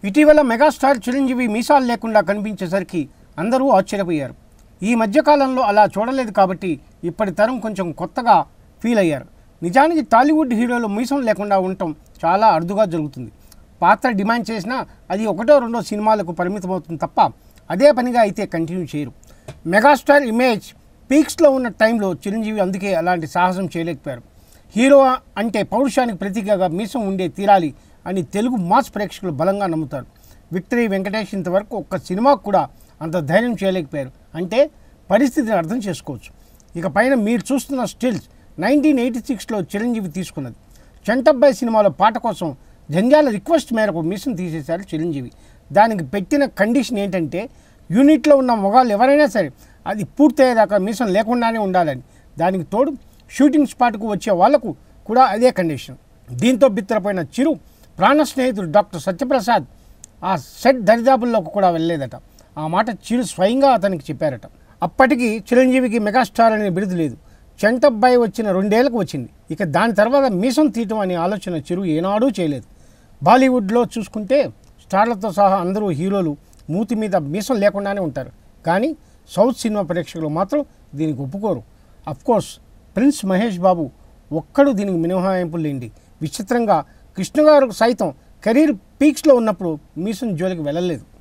ఇటీవల మెగాస్టార్ చిరంజీవి మీసాలు లేకుండా కనిపించేసరికి అందరూ ఆశ్చర్యపోయారు. ఈ మధ్యకాలంలో అలా చూడలేదు కాబట్టి ఇప్పటి తరం కొంచెం కొత్తగా ఫీల్ అయ్యారు. నిజానికి టాలీవుడ్ హీరోలు మీసం లేకుండా ఉండటం చాలా అరుదుగా జరుగుతుంది. పాత్ర డిమాండ్ చేసినా అది ఒకటో రెండో సినిమాలకు పరిమితమవుతుంది తప్ప అదే పనిగా అయితే కంటిన్యూ చేయరు. మెగాస్టార్ ఇమేజ్ పీక్స్లో ఉన్న టైంలో చిరంజీవి అందుకే అలాంటి సాహసం చేయలేకపోయారు. హీరో అంటే పౌరుషానికి ప్రతీకగా మీసం ఉండే తీరాలి అని తెలుగు మాస్ ప్రేక్షకులు బలంగా నమ్ముతారు. విక్టరీ వెంకటేష్ ఇంతవరకు ఒక్క సినిమాకు కూడా అంత ధైర్యం చేయలేకపోయారు అంటే పరిస్థితిని అర్థం చేసుకోవచ్చు. ఇక పైన మీరు చూస్తున్న స్టిల్స్ 1986లో చిరంజీవి తీసుకున్నది. చంటబ్బాయి సినిమాలో పాట కోసం జంధ్యాల రిక్వెస్ట్ మేరకు మీసం తీసేశారు చిరంజీవి. దానికి పెట్టిన కండిషన్ ఏంటంటే యూనిట్లో ఉన్న మొగాళ్ళు ఎవరైనా సరే అది పూర్తయ్యేదాకా మీసం లేకుండానే ఉండాలని. దానికి తోడు షూటింగ్ స్పాట్కు వచ్చే వాళ్లకు కూడా అదే కండిషన్. దీంతో బిత్తరపోయిన చిరు ప్రాణ స్నేహితుడు డాక్టర్ సత్యప్రసాద్ ఆ సెట్ దరిదాపుల్లోకి కూడా వెళ్ళలేదట. ఆ మాట చిరు స్వయంగా అతనికి చెప్పారట. అప్పటికి చిరంజీవికి మెగాస్టార్ అనే బిరుదు లేదు. చంటబ్బాయి వచ్చిన 2 ఏళ్లకు వచ్చింది. ఇక దాని తర్వాత మీసం తీయటం అనే ఆలోచన చిరు ఏనాడూ చేయలేదు. బాలీవుడ్లో చూసుకుంటే స్టార్లతో సహా అందరూ హీరోలు మూతి మీద మీసం లేకుండానే ఉంటారు. కానీ సౌత్ సినిమా ప్రేక్షకులు మాత్రం దీనికి ఒప్పుకోరు. అఫ్కోర్స్ ప్రిన్స్ మహేష్ బాబు ఒక్కడు దీనికి మినహాయింపులు లేండి. విచిత్రంగా కృష్ణ గారు సైతం కెరీర్ పీక్స్లో ఉన్నప్పుడు మీసం జోలికి వెళ్ళలేదు.